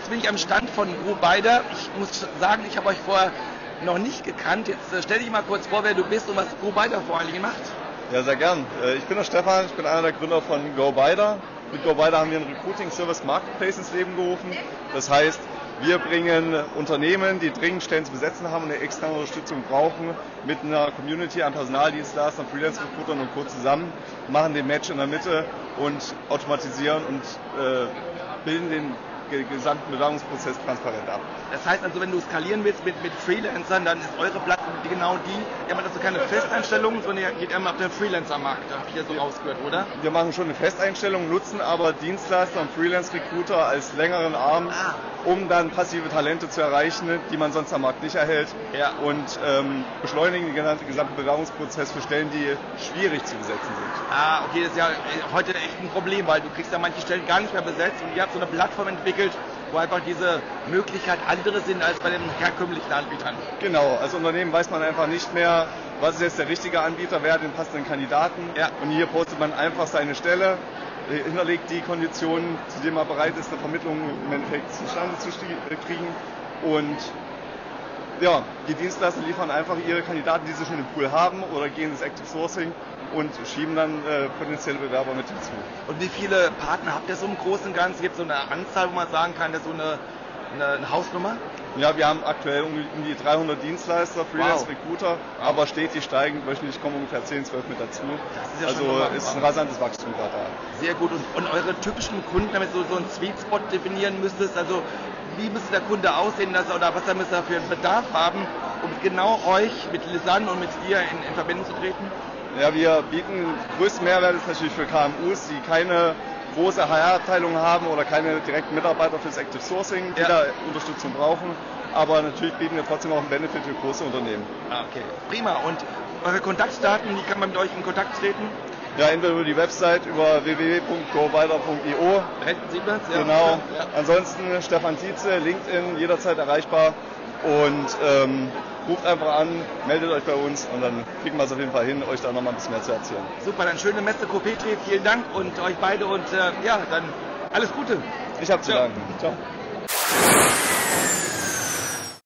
jetzt bin ich am Stand von GoBider. Ich muss sagen, ich habe euch vorher noch nicht gekannt. Jetzt stell dich mal kurz vor, wer du bist und was GoBider vor allen Dingen macht. Ja, sehr gern. Ich bin der Stefan, ich bin einer der Gründer von GoBider. Mit GoBider haben wir einen Recruiting-Service Marketplace ins Leben gerufen. Das heißt, wir bringen Unternehmen, die dringend Stellen zu besetzen haben und eine externe Unterstützung brauchen, mit einer Community an Personaldienstleistern, Freelance-Recruitern und Co. zusammen, machen den Match in der Mitte und automatisieren und bilden den gesamten Bewerbungsprozess transparent ab. Das heißt also, wenn du skalieren willst mit Freelancern, dann ist eure Plattform genau die, ihr macht also keine Festeinstellungen, sondern ihr geht einmal auf den Freelancer-Markt, da habe ich ja so rausgehört, oder? Wir machen schon eine Festeinstellung, nutzen aber Dienstleister und Freelance-Recruiter als längeren Arm, um dann passive Talente zu erreichen, die man sonst am Markt nicht erhält, und beschleunigen den gesamten Bewerbungsprozess für Stellen, die schwierig zu besetzen sind. Okay, das ist ja heute echt ein Problem, weil du kriegst ja manche Stellen gar nicht mehr besetzt und ihr habt so eine Plattform entwickelt, wo einfach diese Möglichkeit andere sind als bei den herkömmlichen Anbietern. Genau, als Unternehmen weiß man einfach nicht mehr, was ist jetzt der richtige Anbieter, wer hat den passenden Kandidaten. Und hier postet man einfach seine Stelle, hinterlegt die Konditionen, zu denen man bereit ist, eine Vermittlung im Endeffekt zustande zu kriegen. Und ja, die Dienstleister liefern einfach ihre Kandidaten, die sie schon im Pool haben, oder gehen ins Active Sourcing und schieben dann potenzielle Bewerber mit hinzu. Und wie viele Partner habt ihr so im Großen und Ganzen? Gibt es so eine Anzahl, wo man sagen kann, das ist so eine Hausnummer? Ja, wir haben aktuell um die 300 Dienstleister, Freelance-Recruiter, aber stetig steigend, wöchentlich kommen ungefähr 10, 12 mit dazu. Ja, also ist ein rasantes Wachstum gerade da. Sehr gut. Und eure typischen Kunden, damit du so einen Sweet Spot definieren müsstest, also wie müsste der Kunde aussehen, oder was müsste er für einen Bedarf haben, um genau euch mit Lisanne und mit dir in Verbindung zu treten? Ja, wir bieten, größten Mehrwert ist natürlich für KMUs, die keine große HR-Abteilung haben oder keine direkten Mitarbeiter fürs Active Sourcing, die da Unterstützung brauchen. Aber natürlich bieten wir trotzdem auch einen Benefit für große Unternehmen. Okay, prima. Und eure Kontaktdaten, wie kann man mit euch in Kontakt treten? Ja, entweder über die Website, über www.gobider.io. Rechten Sie das? Ja. Genau. Ja. Ansonsten Stefan Tietze, LinkedIn, jederzeit erreichbar. Und ruft einfach an, meldet euch bei uns und dann kriegen wir es auf jeden Fall hin, euch da nochmal ein bisschen mehr zu erzählen. Super, dann schöne Messe Copetri, vielen Dank und euch beide und dann alles Gute. Ich habe zu danken. Ciao.